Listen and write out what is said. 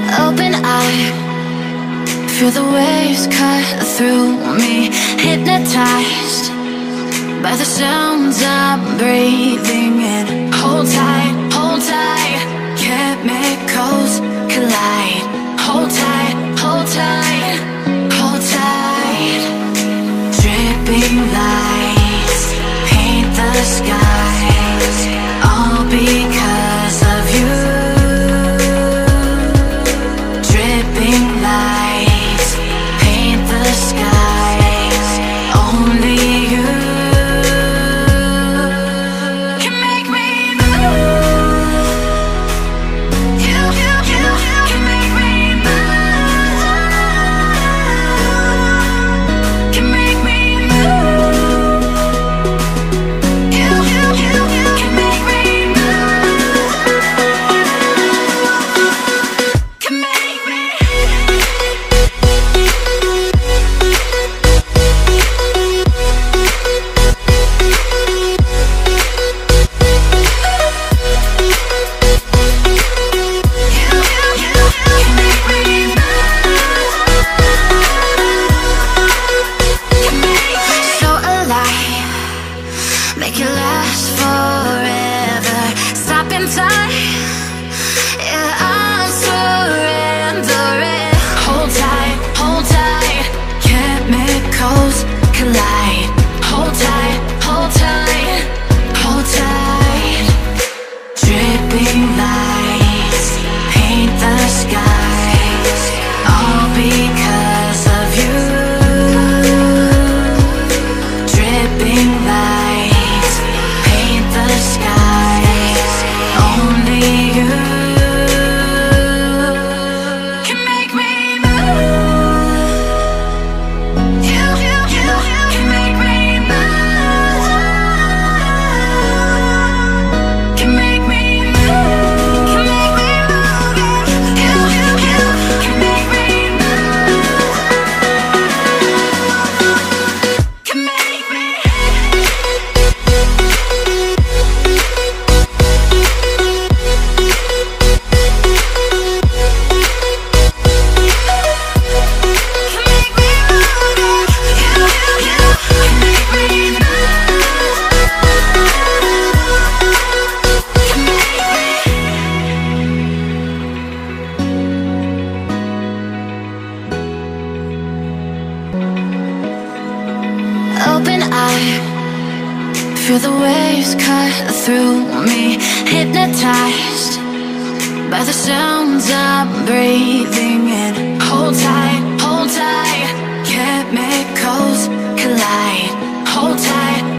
Open eye, feel the waves cut through me. Hypnotized by the sounds I'm breathing in. Hold tight, hold tight. Chemicals collide. Hold tight, hold tight, hold tight. Dripping lights paint the skies, all because of you. Dripping lights paint the skies, only you can make me move. You can make me move. Can make me move. You can make me move. Can make me. So alive, make it last forever. Stop in time, yeah, I'm surrendering. Hold tight, hold tight. Chemicals collide. Hold tight, hold tight, hold tight. Dripping lights paint the skies, all because of you. Dripping lights paint the skies, only you can make me move. You can make me move. Can make me move. Can make me move. You can make me move. Can make me. Open eye, feel the waves cut through me. Hypnotized by the sounds I'm breathing.